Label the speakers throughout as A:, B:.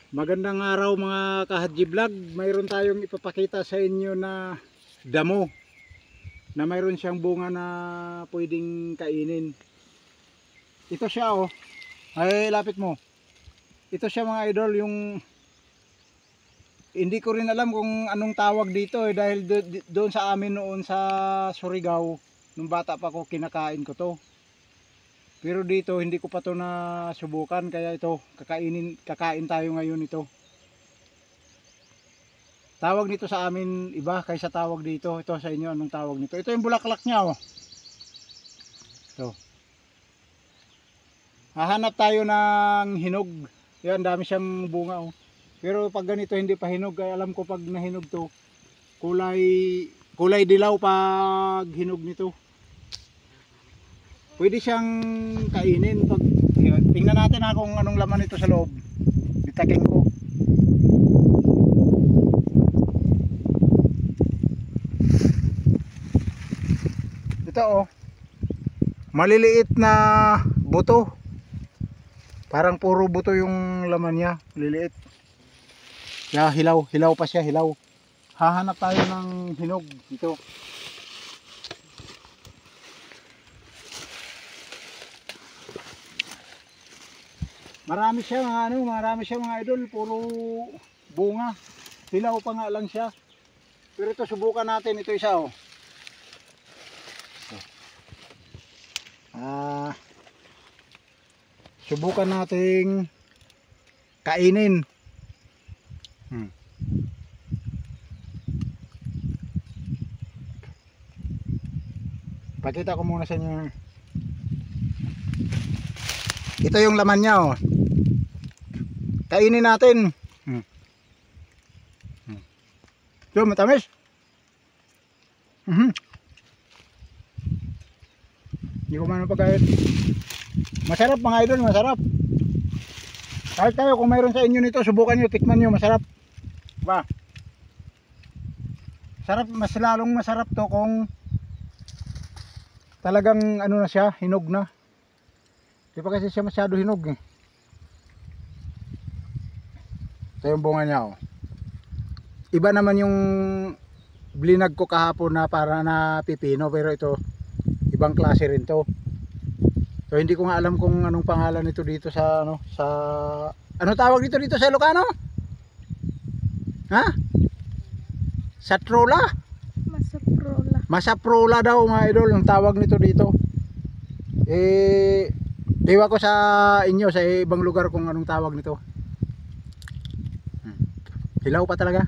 A: Magandang araw mga ka-Hadji Vlog. Mayroon tayong ipapakita sa inyo na damo na mayroon siyang bunga na pwedeng kainin. Ito siya oh. Ay lapit mo. Ito siya mga idol, yung hindi ko rin alam kung anong tawag dito dahil doon sa amin noon sa Surigao nung bata pa ko kinakain ko to. Pero dito hindi ko pa to nasubukan, kaya ito kakain tayo ngayon ito. Tawag nito sa amin iba kaysa tawag dito. Ito sa inyo anong tawag nito? Ito yung bulaklak niya oh. Ito. Hahanap tayo ng hinog. Yan, dami siyang bunga oh. Pero pag ganito hindi pa hinog, ay alam ko pag nahinog to, kulay dilaw pag hinog nito. Pwede siyang kainin pag tingnan natin kung anong laman ito sa loob. Bitaking ko. Ito oh. Maliliit na buto. Parang puro buto yung laman niya, maliliit. Kaya hilaw pa siya, hilaw. Hahanap tayo ng hinog ito. Marami siya mga idol, puro bunga. Hilaw pa nga lang siya. Pero ito subukan natin, ito isa oh. Subukan nating kainin. Pakita ko muna sa inyo. Ito yung laman niya oh. Kainin natin. Ito matamis. Hindi ko man pagkait. Masarap mga idol, masarap. Kahit kayo kung mayroon sa inyo nito, subukan nyo, tikman nyo, masarap. Diba? Sarap, mas lalong masarap to kung talagang ano na siya, hinog na. Di pa kasi siya masyado hinog eh. Ito yung bunga niya oh. Iba naman yung blinag ko kahapon na para na pipino, pero ito ibang klase rin to. So hindi ko nga alam kung anong pangalan nito dito sa ano tawag dito sa Ilocano? Ha? Satrola?
B: Masaprola.
A: Masaprola daw mga idol ang tawag nito dito. Diwa ko sa inyo sa ibang lugar kung anong tawag nito. Hilaw pa talaga.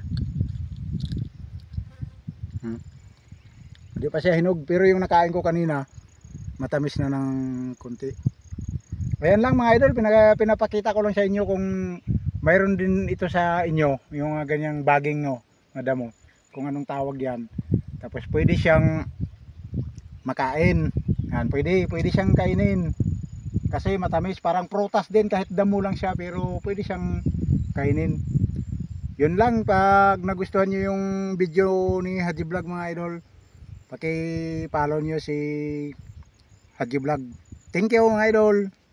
A: Hindi pa siya hinog, pero yung nakain ko kanina matamis na ng konti. Ayan lang mga idol, pinapakita ko lang sa inyo kung mayroon din ito sa inyo, yung ganyang baging no, na damo, kung anong tawag yan. Tapos pwede siyang makain. Yan, pwede siyang kainin. Kasi matamis, parang prutas din kahit damo lang siya, pero pwede siyang kainin. Yun lang, pag nagustuhan niyo yung video ni Hadji Vlog mga idol, paki-follow niyo si Hadji Vlog. Thank you mga idol.